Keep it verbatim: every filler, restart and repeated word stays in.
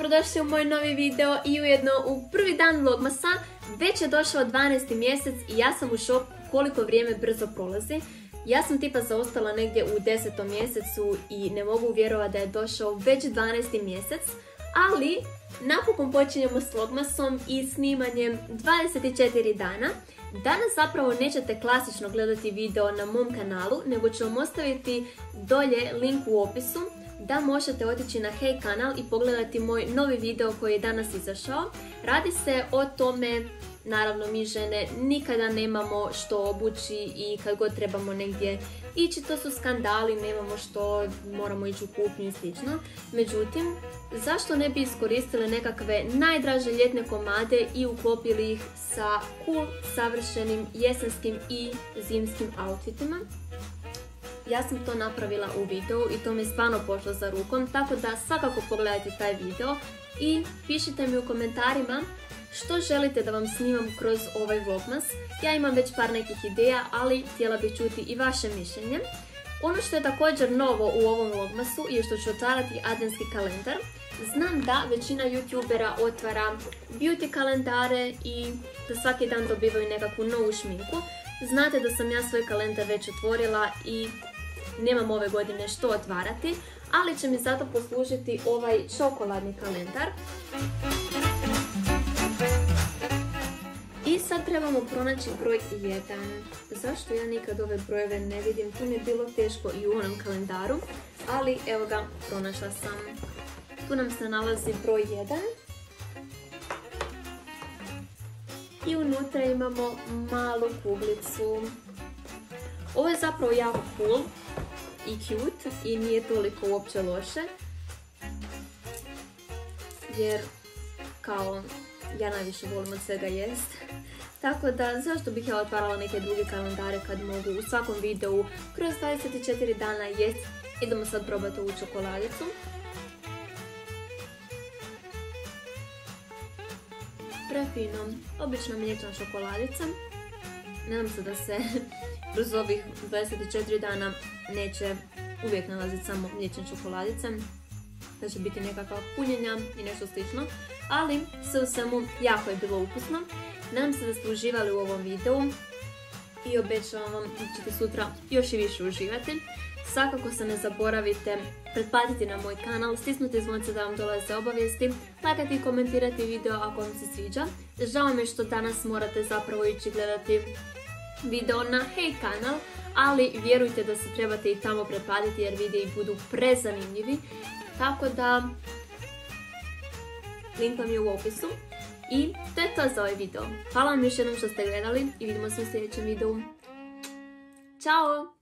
dobrodošli u moj novi video i ujedno u prvi dan vlogmasa. Već je došao dvanaesti mjesec i ja sam u šoku koliko vrijeme brzo prolazi. Ja sam tipa zaostala negdje u desetom mjesecu i ne mogu vjerovati da je došao već dvanaesti mjesec. Ali napokon počinjemo s vlogmasom i snimanjem dvadeset četiri dana. Danas zapravo nećete klasično gledati video na mom kanalu, nego ću vam ostaviti dolje link u opisu da možete otići na Hej kanal i pogledati moj novi video koji je danas izašao. Radi se o tome, naravno mi žene nikada nemamo što obući i kad god trebamo negdje ići, to su skandali, nemamo što, moramo ići u kupnju i slično. Međutim, zašto ne bi iskoristili nekakve najdraže ljetne komade i uklopili ih sa cool, savršenim jesenskim i zimskim outfitima? Ja sam to napravila u videu i to mi je stvarno pošlo za rukom, tako da svakako pogledajte taj video i pišite mi u komentarima što želite da vam snimam kroz ovaj vlogmas. Ja imam već par nekih ideja, ali htjela bih čuti i vaše mišljenje. Ono što je također novo u ovom vlogmasu je što ću otvarati adventski kalendar. Znam da većina youtubera otvara beauty kalendare i da svaki dan dobivaju nekakvu novu šminku. Znate da sam ja svoj kalendar već otvorila i nemam ove godine što otvarati, ali će mi zato poslužiti ovaj šokoladni kalendar. I sad trebamo pronaći broj jedan. Zašto ja nikad ove brojeve ne vidim? Tu mi je bilo teško i u onom kalendaru, ali evo ga, pronašla sam. Tu nam se nalazi broj jedan. I unutra imamo malu kuglicu. Ovo je zapravo jako cool i cute i nije toliko uopće loše. Jer kao ja najviše volim od svega jest. Tako da zašto bih ja otvarala neke druge kalendare kad mogu u svakom videu kroz dvadeset četiri dana jest. Idemo sad probati ovu čokoladicu. Prefino, obična mliječna čokoladica. Nadam se da se kroz ovih dvadeset četiri dana neće uvijek nalaziti samo mliječne čokoladice. Da će biti nekakva punjenja i nešto slično. Ali sve u svemu jako je bilo ukusno. Nadam se da ste uživali u ovom videu i obećavam vam da ćete sutra još i više uživati. Svakako se ne zaboravite pretplatiti na moj kanal, stisnuti zvonce da vam dolaze obavijesti, lajkati i komentirati video ako vam se sviđa. Žao mi je što danas morate zapravo ići gledati video na Hej kanal, ali vjerujte da se trebate i tamo pretplatiti jer videi budu prezanimljivi. Tako da, link vam je u opisu. I to je to za ovaj video. Hvala vam još jednom što ste gledali i vidimo se u sljedećem videu. Ćao!